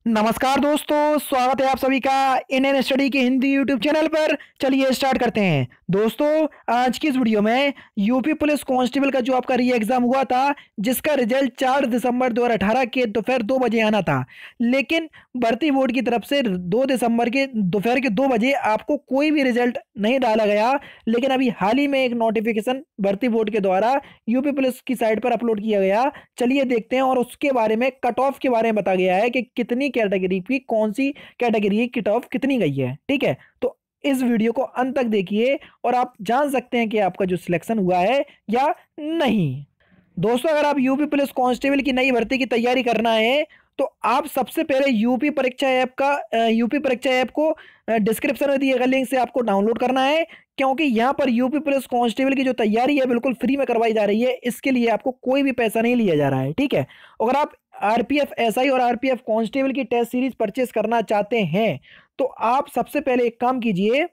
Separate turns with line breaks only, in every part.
नमस्कार दोस्तों, स्वागत है आप सभी का इंडियन स्टडी के हिंदी यूट्यूब चैनल पर। चलिए स्टार्ट करते हैं। दोस्तों, आज की इस वीडियो में यूपी पुलिस कांस्टेबल का जो आपका री एग्जाम हुआ था, जिसका रिजल्ट 4 दिसंबर 2018 के दोपहर 2 बजे आना था, लेकिन भर्ती बोर्ड की तरफ से 2 दिसंबर के दोपहर के 2 बजे आपको कोई भी रिजल्ट नहीं डाला गया। लेकिन अभी हाल ही में एक नोटिफिकेशन भर्ती बोर्ड के द्वारा यूपी पुलिस की साइट पर अपलोड किया गया। चलिए देखते हैं, और उसके बारे में कट ऑफ के बारे में बताया गया है कि कितनी कैटेगरी की कौन सी कैटेगरी की कट ऑफ कितनी गई है। ठीक है, तो इस वीडियो को अंत तक देखिए और आप जान सकते हैं कि आपका जो सिलेक्शन हुआ है या नहीं। दोस्तों, अगर आप यूपी पुलिस कांस्टेबल की नई भर्ती की तैयारी करना है तो आप सबसे पहले यूपी परीक्षा ऐप को डिस्क्रिप्शन में दिए गए लिंक से आपको डाउनलोड करना है, क्योंकि यहाँ पर यूपी पुलिस कांस्टेबल की जो तैयारी है बिल्कुल फ्री में करवाई जा रही है। इसके लिए आपको कोई भी पैसा नहीं लिया जा रहा है। ठीक है, अगर आप आरपीएफ एसआई और आरपीएफ कांस्टेबल की टेस्ट सीरीज परचेस करना चाहते हैं तो आप सबसे पहले एक काम कीजिए,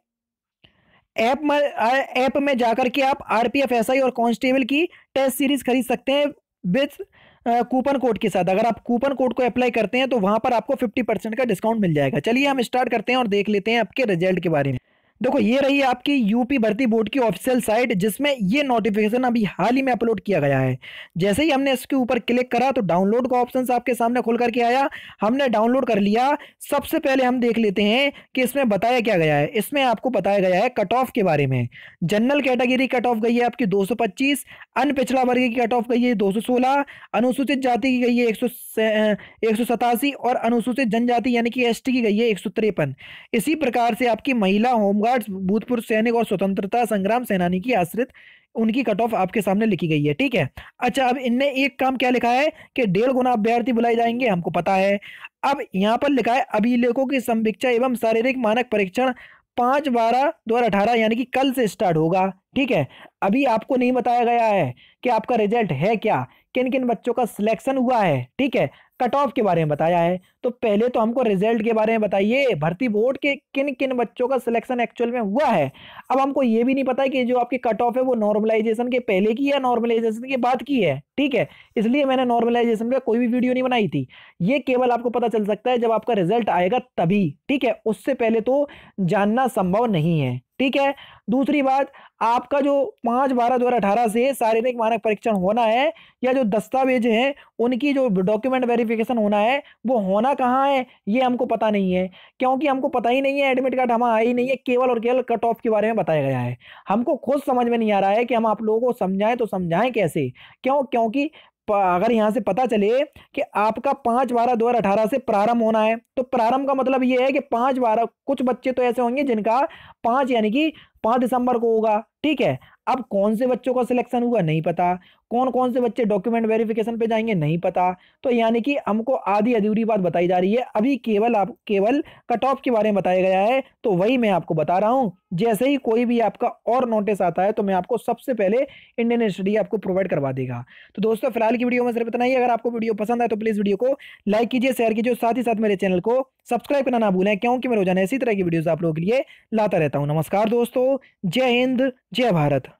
ऐप में जाकर के आप आरपीएफ एसआई और कांस्टेबल की टेस्ट सीरीज खरीद सकते हैं विद कूपन कोड के साथ। अगर आप कूपन कोड को अप्लाई करते हैं तो वहां पर आपको 50% का डिस्काउंट मिल जाएगा। चलिए हम स्टार्ट करते हैं और देख लेते हैं आपके रिजल्ट के बारे में। देखो, ये रही आपकी यूपी भर्ती बोर्ड की ऑफिशियल साइट, जिसमें ये नोटिफिकेशन अभी हाल ही में अपलोड किया गया है। जैसे ही हमने इसके ऊपर क्लिक करा तो डाउनलोड का ऑप्शन आपके सामने खुल करके आया। हमने डाउनलोड कर लिया। सबसे पहले हम देख लेते हैं कि इसमें बताया क्या गया है। इसमें आपको बताया गया है कट ऑफ के बारे में। जनरल कैटेगरी कट ऑफ गई है आपकी 225, अन्य पिछड़ा वर्ग की कट ऑफ गई है 216, अनुसूचित जाति की गई है 187 और अनुसूचित जनजाति यानी कि एसटी की गई है 153। इसी प्रकार से आपकी महिला होमगार्ड, भूतपूर्व सैनिक और स्वतंत्रता संग्राम सेनानी की आश्रित उनकी कट ऑफ आपके सामने लिखी गई है। ठीक है, अच्छा, अब इनने एक काम क्या लिखा है कि 1.5 गुना अभ्यर्थी बुलाए जाएंगे, हमको पता है। अब यहां पर लिखा है अभिलेखों की संवीक्षा एवं शारीरिक मानक परीक्षण 5/12/2018 यानी कि कल से स्टार्ट होगा। ठीक है, अभी आपको नहीं बताया गया है कि आपका रिजल्ट है क्या, किन किन बच्चों का सिलेक्शन हुआ है। ठीक है, कट ऑफ के बारे में बताया है। तो पहले तो हमको रिजल्ट के बारे में बताइए, भर्ती बोर्ड के किन किन बच्चों का सिलेक्शन एक्चुअल में हुआ है। अब हमको ये भी नहीं पता है कि जो आपकी कट ऑफ है वो नॉर्मलाइजेशन के पहले की है नॉर्मलाइजेशन के बाद की है। ठीक है, इसलिए मैंने नॉर्मलाइजेशन पे कोई भी वीडियो नहीं बनाई थी। ये केवल आपको पता चल सकता है जब आपका रिजल्ट आएगा तभी। ठीक है, उससे पहले तो जानना संभव नहीं है। ठीक है, दूसरी बात, आपका जो 5/12/2018 से शारीरिक मानक परीक्षण होना है या जो दस्तावेज हैं उनकी जो डॉक्यूमेंट वेरिफिकेशन होना है वो होना कहाँ है ये हमको पता नहीं है, क्योंकि हमको पता ही नहीं है, एडमिट कार्ड हमारा आया ही नहीं है। केवल और केवल कट ऑफ के बारे में बताया गया है। हमको खुद समझ में नहीं आ रहा है कि हम आप लोगों को समझाएं तो समझाएं कैसे। क्योंकि अगर यहां से पता चले कि आपका 5/12/2018 से प्रारंभ होना है तो प्रारंभ का मतलब ये है कि 5/12, कुछ बच्चे तो ऐसे होंगे जिनका 5 यानी कि 5 दिसंबर को होगा। ठीक है, अब कौन से बच्चों का सिलेक्शन हुआ नहीं पता, कौन कौन से बच्चे डॉक्यूमेंट वेरिफिकेशन पे जाएंगे नहीं पता। तो यानी कि हमको आधी अधूरी बात बताई जा रही है। अभी केवल कट ऑफ के बारे में बताया गया है, तो वही मैं आपको बता रहा हूं। जैसे ही कोई भी आपका और नोटिस आता है तो मैं आपको सबसे पहले इंडियन स्टडी आपको प्रोवाइड करवा देगा। तो दोस्तों, फिलहाल की वीडियो में सिर्फ इतना ही। अगर आपको वीडियो पसंद आए तो प्लीज वीडियो को लाइक कीजिए, शेयर कीजिए, साथ ही साथ मेरे चैनल को सब्सक्राइब करना ना भूलें, क्योंकि मैं रोजाना इसी तरह की वीडियोस आप लोगों के लिए लाता रहता हूं। नमस्कार दोस्तों, जय हिंद, जय भारत।